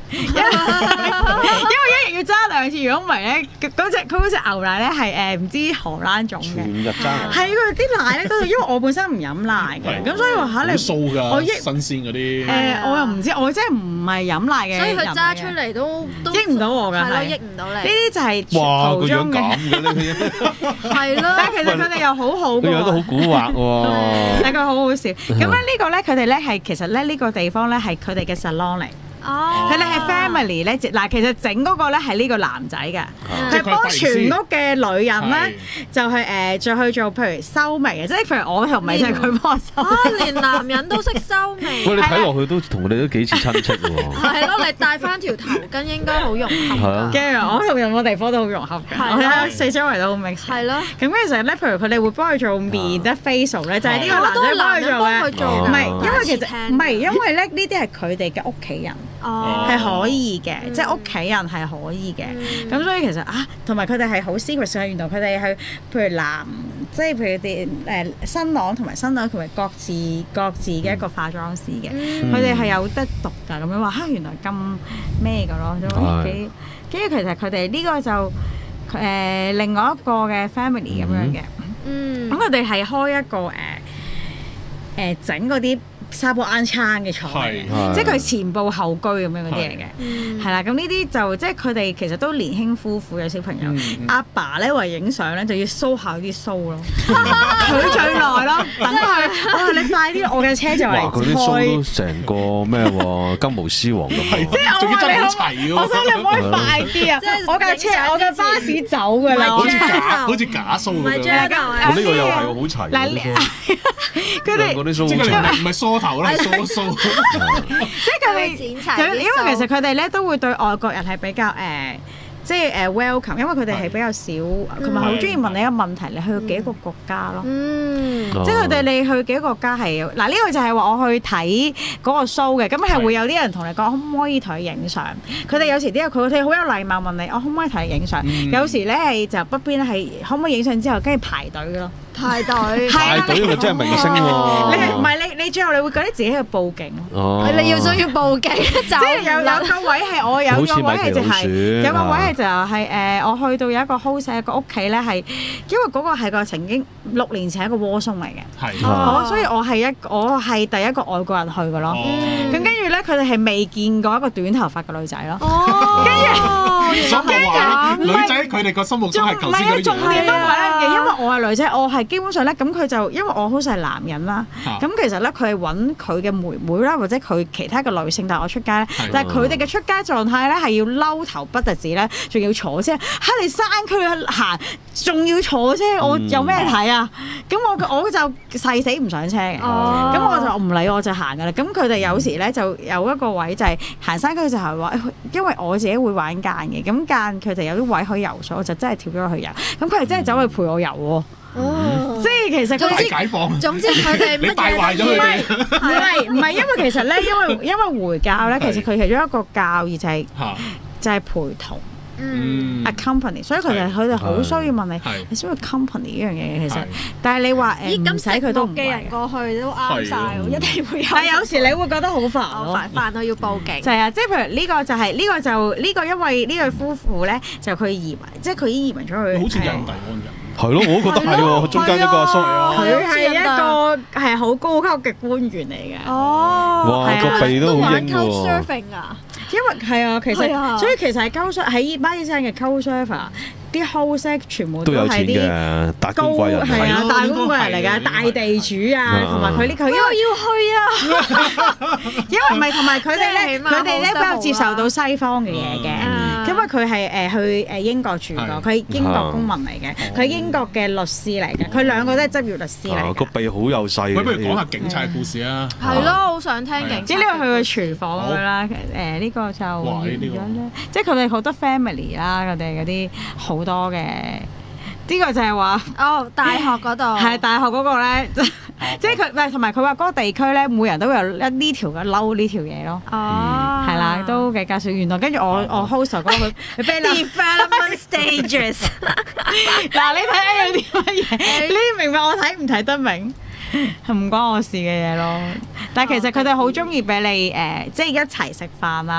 因為一日要揸兩次，如果唔係咧，嗰隻佢嗰隻牛奶咧係誒唔知荷蘭種嘅， 全日揸。 係佢啲奶咧都係，因為我本身唔飲奶嘅，咁所以話嚇你酥㗎， 我益新鮮嗰啲。 誒，我又唔知，我真係唔係飲奶嘅， 所以佢揸出嚟都都益唔到我㗎， 係咯，益唔到你。 呢啲就係哇，個樣途中嘅， 咁嘅呢啲， 係咯。 但係其實佢哋又好好個樣都好㗎。 古惑喎。 但係佢好好笑。咁咧呢個咧，佢哋咧係其實咧呢個地方咧係佢哋嘅 salon 嚟。 哦， 佢哋係 family 咧，嗱其實整嗰個咧係呢個男仔嘅，係幫全屋嘅女人咧就係誒再去做譬如修眉嘅，即係譬如我條眉就係佢幫我修。 啊，連男人都識修眉。 喂，你睇落去都同佢哋都幾似親戚喎。 係咯，你戴翻條頭巾應該好融合㗎。 跟住我同任何地方都好融合嘅，我睇四周圍都好 mix。係咯。咁跟住成日咧，譬如佢哋會幫佢做面得 facial 咧，就係呢個男仔幫佢做嘅。唔係，因為其實唔係，因為咧呢啲係佢哋嘅屋企人。 哦， 係可以嘅，嗯、即係屋企人係可以嘅。咁、嗯、所以其實啊，同埋佢哋係好 secret 嘅。原來佢哋係譬如男，即係譬如啲誒新郎同埋新娘，同埋各自各自嘅一個化妝師嘅。佢哋係有得讀㗎，咁樣話嚇，原來咁咩㗎咯，都幾。跟住其實佢哋呢個就誒、呃、另外一個嘅 family 咁樣嘅。嗯。咁佢哋係開一個誒誒整嗰啲。呃沙煲罌罉嘅廠嚟嘅，即係佢前佈後居咁樣嗰啲嚟嘅，係啦。咁呢啲就即係佢哋其實都年輕夫婦有小朋友，阿爸咧為影相咧就要梳下啲鬚咯，佢最耐咯，等佢哇你快啲，我嘅車就嚟開。 佢啲鬚都成個咩喎金毛獅王咁， 即係我話你齊我想你可唔可以快啲啊？我架車我架巴士走㗎啦， 好似假好似假鬚咁樣。 呢個又係好齊。 嗱，佢哋嗰啲鬚唔係梳頭啦，梳鬚。 即係佢哋，因為其實佢哋咧都會對外國人係比較誒，即係誒 welcome，因為佢哋係比較少，同埋好中意問你一個問題，你去過幾個國家咯？嗯，即係佢哋你去幾個國家係嗱呢個就係話我去睇嗰個 show 嘅，咁係會有啲人同你講可唔可以同佢影相？佢哋有時啲佢哋好有禮貌問你，我可唔可以同你影相？有時咧係就北邊咧係可唔可以影相之後跟住排隊嘅咯。排隊， 排隊咪真係明星喎！ 你係唔係你你最後你會覺得自己去報警咯？ 你要想要報警，即係有有個位係我有個位係就係有個位係就係誒我去到有一個 host 一個屋企咧係，因為嗰個係個曾經六年前一個窩鬆嚟嘅，係我所以我係一我係第一個外國人去嘅咯。咁跟住咧佢哋係未見過一個短頭髮嘅女仔咯。哦，跟住所以話女仔佢哋個心目中係頭先嗰啲。 重點都唔係嘅，因為我係女仔，我係。基本上咧，咁佢就因為我好似係男人啦，咁、啊、其實咧佢係揾佢嘅妹妹啦，或者佢其他嘅女性帶我出街咧，的但係佢哋嘅出街狀態咧係要嬲頭不特止咧，仲要坐車，喺你山區行，仲要坐車，我有咩睇啊？咁我我就誓死唔上車嘅，咁、哦、我就唔理我就行噶啦。咁佢哋有時咧就有一個位就係行山區就係話，因為我自己會玩間嘅，咁間佢哋有啲位可以游水，我就真係跳咗去游。咁佢哋真係走去陪我游喎。哦，即係其實總之解放， 總之佢哋你帶壞咗佢哋。 唔係唔係，因為其實咧，因為因為回教咧，其實佢其中一個教義就係就係陪同，嗯，accompany，所以佢哋佢哋好需要問你，你需要 accompany 呢樣嘢其實，但係你話誒唔使佢都唔嘅人過去都啱晒，一定會有。但係有時你會覺得好煩咯，煩到要報警。就係啊，即係譬如呢個就係呢個就呢個，因為呢對夫婦咧就佢移民，即係佢已經移民咗去。 好似印第安人。 係咯，我都覺得係喎，中間一個阿叔， 佢係一個係好高級嘅官員嚟嘅。 哦， 哇，個鼻都好英喎。 因為係啊，其實所以其實係 Couchsurfer 喺巴基斯坦嘅 Couchsurfer啲 host 全部都係啲高係啊大官貴人嚟㗎，大地主啊，同埋佢呢佢因為要去啊，因為唔係同埋佢哋咧，佢哋咧比較接受到西方嘅嘢嘅。因為佢係誒去誒英國住過，佢係英國公民嚟嘅，佢係英國嘅律師嚟嘅，佢兩個都係執業律師嚟。 個鼻好幼細。 不如講下警察嘅故事啊！ 係咯，好想聽警察。即係呢個去個廚房咁樣啦，誒呢個就完咗咧。即係佢哋好多 family 啦，佢哋嗰啲好多嘅。呢個就係話哦，大學嗰度係大學嗰個咧，即係佢唔係同埋佢話嗰個地區咧，每人都有一呢條嘅嬲呢條嘢咯。哦，係啦，都幾搞笑。原來跟住我我 host 嗰個佢 development stages。嗱，你睇下有啲乜嘢？你明白我睇唔睇得明？係唔關我事嘅嘢咯。但係其實佢哋好中意俾你誒，即係一齊食飯啊，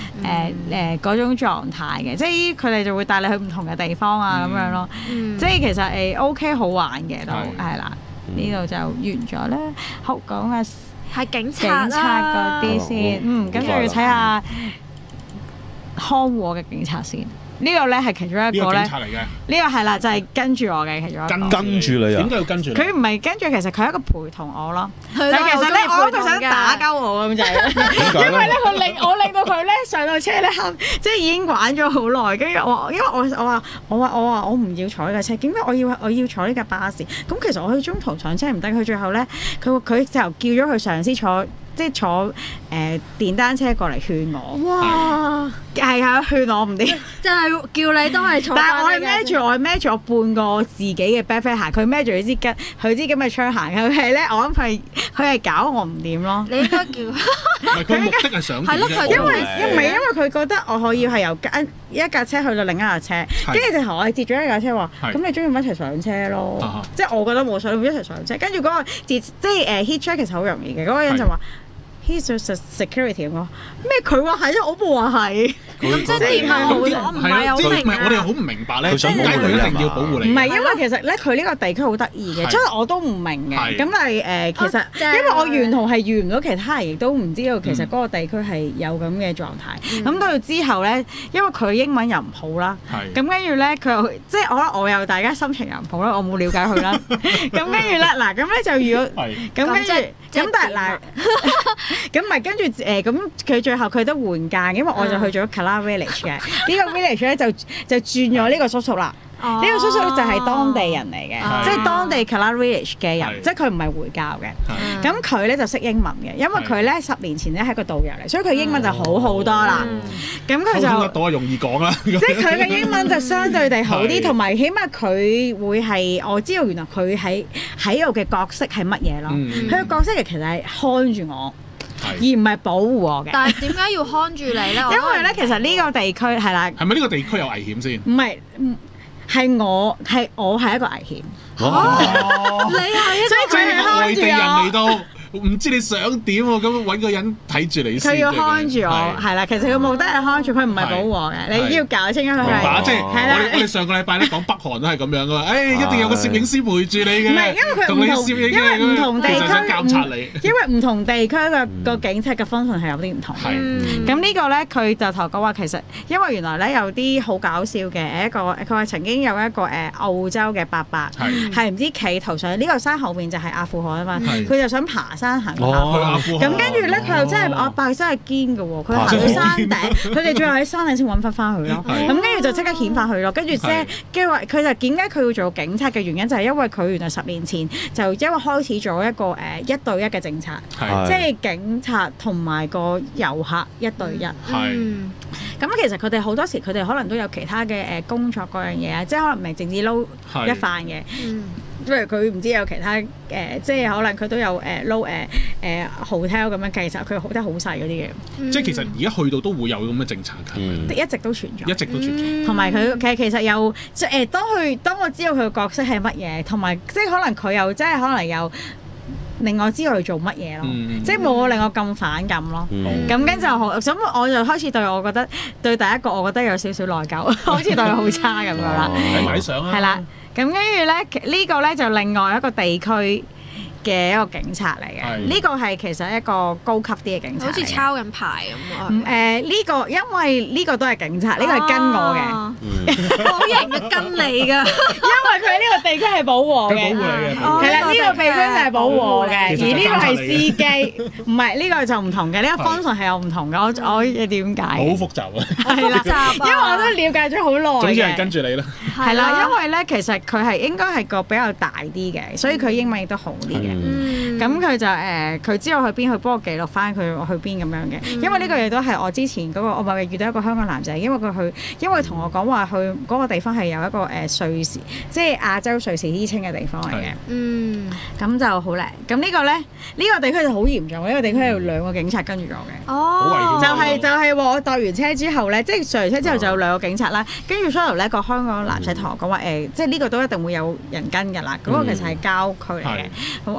誒誒嗰種狀態嘅，即係佢哋就會帶你去唔同嘅地方啊咁樣咯。即係其實誒 OK 好玩嘅都係啦。呢度就完咗啦。好，講下係警察警察嗰啲先，嗯，跟住睇下看護我嘅警察先。呢個咧係其中一個咧，呢個係啦，就係跟住我嘅其中一個。 跟住你啊？ 點解要跟住？ 佢唔係跟住，其實佢係一個陪同我咯。但係其實咧，我佢想打鳩我咁就係，因為咧佢令我令到佢咧上到車咧，即係已經玩咗好耐。跟住我，因為我我話我話我話我唔要坐呢架車，點解我要我要坐呢架巴士？咁其實我去中途上車唔得，佢最後咧，佢佢就叫咗佢上司坐。即係坐誒、呃、電單車過嚟勸我，哇！係啊，勸我唔掂， 即係叫你都係坐。 但係我係孭住我係孭住我半個自己嘅 backpack 行，佢孭住佢支吉，佢支咁嘅槍行，佢係咧，我諗佢佢係搞我唔掂咯。 你應該叫佢目的係想係咯，佢因為唔係因為佢覺得我可以係由一架車去到另一架車，跟住直頭我係截咗一架車話，咁你中意咪一齊上車咯？即係我覺得冇所謂，一齊上車。跟住嗰個截即係誒 hit check 其實好容易嘅，嗰個人就話。He's a security 咁講咩？佢話係啫，我冇話係。 咁即係點啊？我唔係好明啊！ 我哋好唔明白咧，點解佢一定要保護你？ 唔係因為其實咧，佢呢個地區好得意嘅，所以我都唔明嘅。咁但係誒，其實因為我沿途係遇唔到其他人，亦都唔知道其實嗰個地區係有咁嘅狀態。咁到之後咧，因為佢英文又唔好啦，咁跟住咧佢又即係我覺得我又大家心情又唔好啦，我冇了解佢啦。咁跟住咧嗱，咁咧就遇到咁跟住咁但係嗱。咁咪跟住誒咁佢最後佢都換間，因為我就去咗 Kala Village 嘅，呢個 village 咧就就轉咗呢個叔叔啦。呢個叔叔就係當地人嚟嘅，即係當地 Kala Village 嘅人，即係佢唔係回教嘅。咁佢咧就識英文嘅，因為佢咧十年前咧係個導遊嚟，所以佢英文就好好多啦。咁佢就溝通得到容易講啦。 即係佢嘅英文就相對地好啲，同埋起碼佢會係我知道原來佢喺喺度嘅角色係乜嘢咯。佢嘅角色其實係看住我。而唔係保護我嘅。 但係點解要看住你咧？ 因為咧，其實呢個地區係啦。 係咪呢個地區有危險先？ 唔係，係我係我係一個危險。 哦，你係一個， 所以佢係看住我。 唔知你想點喎？咁揾個人睇住你先。 佢要看住我，係啦。其實佢目的係看住，佢唔係保護我嘅。你要搞清楚佢係。 即係我哋上個禮拜咧講北韓都係咁樣噶嘛。誒，一定有個攝影師陪住你嘅。 唔係，因為佢唔同，因為唔同地區監察你。 因為唔同地區嘅個警察嘅分寸係有啲唔同。係。咁呢個咧，佢就頭講話其實，因為原來咧有啲好搞笑嘅一個，佢話曾經有一個誒澳洲嘅伯伯係唔知企圖上呢個山後面就係阿富汗啊嘛，佢就想爬山行過阿富汗，咁跟住咧佢又真係阿伯真係堅嘅喎，佢行到山頂，佢哋最後喺山頂先揾翻翻去咯。咁跟住就即刻遣返去咯。跟住即係跟住話佢就點解佢要做警察嘅原因就係因為佢原來十年前就因為開始咗一個誒一對一嘅政策，即係警察同埋個遊客一對一。咁其實佢哋好多時佢哋可能都有其他嘅誒工作嗰樣嘢啊，即係可能唔係淨止撈一飯嘅。因為佢唔知有其他誒、呃，即係可能佢都有誒撈誒誒 hotel 咁樣計，其實佢 hotel 好細嗰啲嘅。 即係其實而家去到都會有咁嘅政策㗎， 嗯、一直都存在， 一直都存在。同埋佢其實其實有即係誒，當佢當我知道佢嘅角色係乜嘢，同埋即係可能佢又即係可能有令我知道佢做乜嘢咯，嗯、即係冇令我咁反感咯。咁跟住就好，咁我就開始對我覺得對第一個我覺得有少少內疚，好似對佢好差咁樣啦。 睇埋相啊！ 係啦。咁跟住咧，呢個咧就另外一個地區嘅一個警察嚟嘅，呢個係其實一個高級啲嘅警察， 好似抄緊牌咁啊！ 誒呢個因為呢個都係警察，呢個係跟我嘅， 好型嘅跟你㗎， 因為佢呢個地區係保和嘅，係啦，呢個地區就係保和嘅，而呢個係司機，唔係呢個就唔同嘅，呢個方向係有唔同嘅，我我點解？ 好複雜啊！ 係啦，因為我都了解咗好耐嘅。 總之係跟住你啦。 係啦，因為咧其實佢係應該係個比較大啲嘅，所以佢英文亦都好啲嘅。咁佢就誒，佢知道去邊，去幫我記錄翻佢去邊咁樣嘅。因為呢個嘢都係我之前嗰個，我咪遇到一個香港男仔，因為佢去，因為同我講話去嗰個地方係有一個誒瑞士，即係亞洲瑞士之稱嘅地方嚟嘅。嗯，咁就好靚。咁呢個咧，呢個地區就好嚴重，呢個地區有兩個警察跟住我嘅。哦，就係就係我搭完車之後咧，即係上完車之後就有兩個警察啦。跟住初頭咧個香港男仔同我講話誒，即係呢個都一定會有人跟㗎啦。嗰個其實係郊區嚟嘅。咁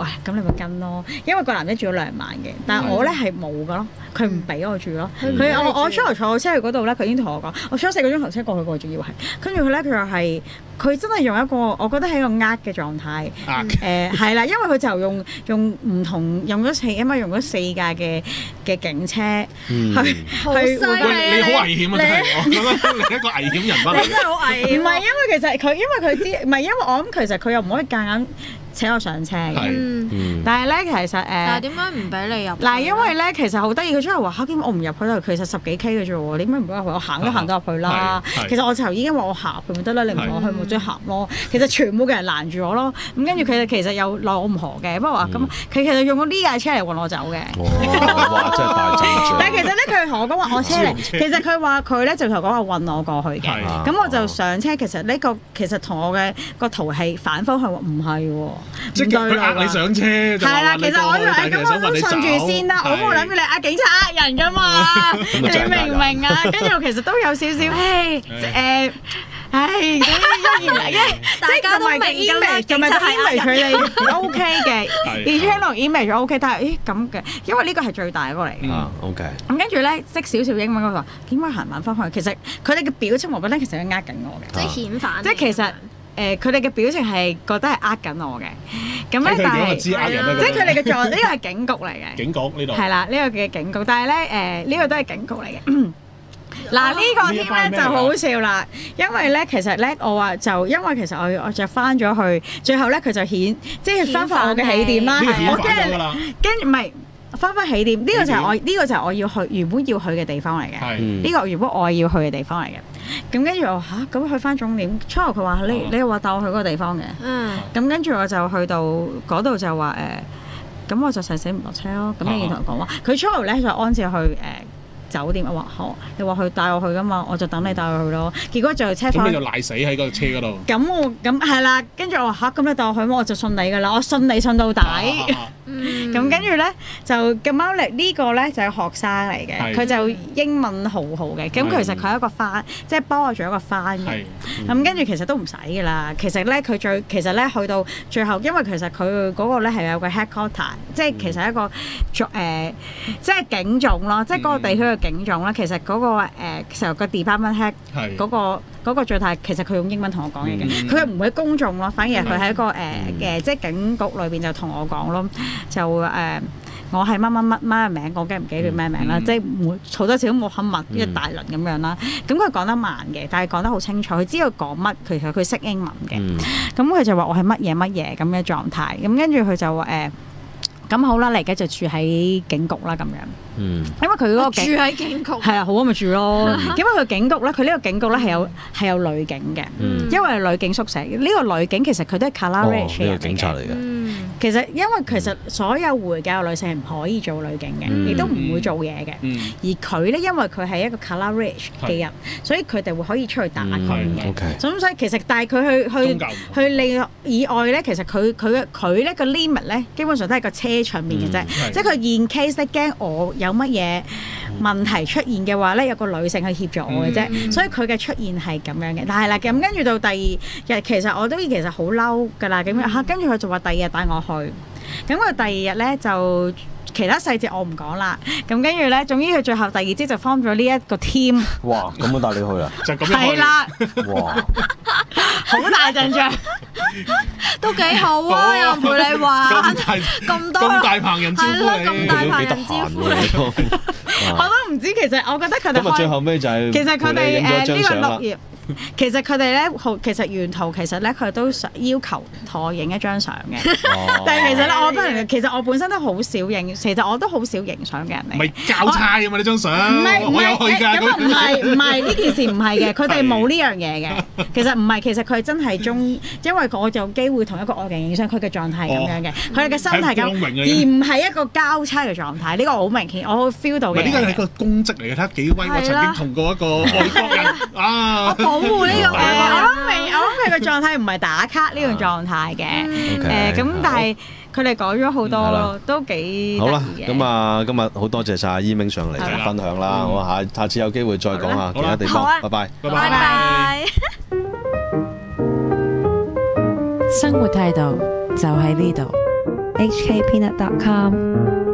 話，咁你咪跟咯，因為個男仔住咗兩晚嘅，但係我咧係冇噶咯，佢唔俾我住咯。佢我我初頭坐車去嗰度咧，佢已經同我講，我坐四個鐘頭車過去過，仲要係跟住佢咧，佢又係佢真係用一個我覺得係一個呃嘅狀態。誒係啦，因為佢就用用唔同用咗四，因為用咗四架嘅嘅警車去去。 你好危險啊！真係我覺得你一個危險人物嚟。 真係好危險。唔係因為其實佢，因為佢知，唔係因為我諗其實佢又唔可以夾硬請我上車嘅。嗯。但係咧，其實誒。 但係點解唔俾你入？ 嗱，因為咧，其實好得意，佢出嚟話嚇，點解我唔入去咧？其實十幾 K 嘅啫喎，你點解唔俾我入去？我行都行到入去啦。其實我頭已經話我行去咪得啦，你唔同我去咪即係行咯。其實全部嘅人攔住我咯。咁跟住佢哋其實又奈我唔何嘅，不過話咁，佢其實用咗呢架車嚟換我走嘅。 哇！真係大陣仗。 但係其實咧，佢同我講話我車嚟，其實佢話佢咧就同我講話運我過去嘅。咁我就上車，其實呢個其實同我嘅個圖係反方向，唔係喎。 即係佢呃你上車。係啦，其實我就係咁，我都順住先啦，我冇諗住你呃警察呃人㗎嘛，你明唔明啊？跟住其實都有少少誒誒，唉，一言嚟嘅，大家都明㗎啦，警察係呃人，佢哋 OK 嘅 ，email 同 email 就 OK，但係誒咁嘅，因為呢個係最大嗰個嚟嘅。 啊 OK。咁跟住咧，識少少英文嗰個話點解行慢翻去？其實佢哋嘅表情，我覺得其實係呃緊我嘅， 即係顯反。 即係其實。誒佢哋嘅表情係覺得係呃緊我嘅，咁咧但係即係佢哋嘅狀，呢個係警局嚟嘅。 警局呢度係啦，呢個嘅警局，但係咧誒呢個都係警局嚟嘅。嗱呢個 team 咧就好笑啦，因為咧其實咧我話就因為其實我我就翻咗去，最後咧佢就顯即係翻返我嘅起點啦。我跟跟住唔係。翻返起點，呢、這個就係我呢、這個就係我要去原本要去嘅地方嚟嘅。呢是個原本我要去嘅地方嚟嘅。咁跟住我嚇，咁、啊、去翻終點。初頭佢話你你又話帶我去嗰個地方嘅。嗯。咁跟住我就去到嗰度就話誒，咁、呃、我就實死唔落車咯。咁你同佢講話，佢初頭咧就安置去誒。呃酒店我話好，你話佢帶我去噶嘛，我就等你帶我去咯。結果就車翻，咁你就賴死喺個車嗰度。 咁我咁係啦，跟住我話嚇，咁你帶我去，我就信你噶啦，我信你信到底。咁跟住咧就咁啱嚟呢個咧就係學生嚟嘅，佢就英文好好嘅。咁其實佢係一個翻，即係幫我做一個翻嘅。咁跟住其實都唔使噶啦。其實咧佢最其實咧去到最後，因為其實佢嗰個咧係有個 headquarter，即係其實一個誒即係警總咯，即係嗰個地區嘅警總啦，其實嗰、那個誒成、呃、個 department head 嗰是、那個嗰、那個狀態，其實佢用英文同我講嘢嘅，佢唔、嗯、會公眾咯，反而佢喺一個誒誒、呃、即係警局裏邊就同我講咯，就誒、呃、我係乜乜乜乜名，我記唔記得咩名啦，嗯、即係每好多次都冇肯問一大輪咁樣啦，咁佢講得慢嘅，但係講得好清楚，佢知道講乜，其實佢識英文嘅，咁佢、嗯、就話我係乜嘢乜嘢咁嘅狀態，咁跟住佢就話誒。呃咁好啦，你而家就住喺警局啦，咁樣。嗯。因為佢嗰個住喺警局。 係啊，好啊，咪住咯。因為佢警局咧，佢呢個警局咧係有係有女警嘅。嗯。因為女警宿舍，呢個女警其實佢都係 Kalash 嘅。哦，呢個警察嚟嘅。嗯。其實因為其實所有回教女性係唔可以做女警嘅，亦都唔會做嘢嘅。嗯。而佢咧，因為佢係一個 Kalash 嘅人，所以佢哋會可以出去打工嘅。O K。咁所以其實，但係佢去去去另以外咧，其實佢佢嘅佢咧個 limit 咧，基本上都係個車場面嘅啫，嗯、即係佢 in case 咧驚我有乜嘢問題出現嘅話咧，有個女性去協助我嘅啫，嗯、所以佢嘅出現係咁樣嘅。但係啦，咁跟住到第二日，其實我都其實好嬲㗎啦，咁樣嚇，跟住佢就話第二日帶我去，咁佢第二日咧就。其他細節我唔講啦，咁跟住咧，總之佢最後第二朝就 form 咗呢一個 team。哇！ 咁樣帶你去啊？ 就咁樣。 係啦。哇！好大陣仗， 都幾好啊！有人陪你玩，咁多咁大棚人招呼你， 咁大棚人招呼你。 我都唔知，其實我覺得佢哋咁啊，最後尾就係其實佢哋誒呢個綠葉。其實佢哋咧，好其實沿途其實咧，佢都想要求同我影一張相嘅。但係其實咧，我本人其實我本身都好少影，其實我都好少影相嘅人嚟。 唔係交差啊嘛！呢張相， 唔係唔係咁啊，唔係唔係呢件事唔係嘅，佢哋冇呢樣嘢嘅。其實唔係，其實佢真係中，因為我有機會同一個外人影相，佢嘅狀態係咁樣嘅，佢哋嘅身體咁，而唔係一個交叉嘅狀態。呢個好明顯，我會 feel 到嘅。 呢個係個公職嚟嘅，睇下幾威！我曾經同過一個外國人啊。 保護呢個誒，我諗未，我諗佢嘅狀態唔係打卡呢種狀態嘅，誒咁，但係佢哋講咗好多咯，都幾好啦。咁啊，今日好多謝晒阿 Emin 上嚟分享啦，好下下次有機會再講下其他地方，拜拜， 拜拜。 生活態度就喺呢度 h k peanut dot com。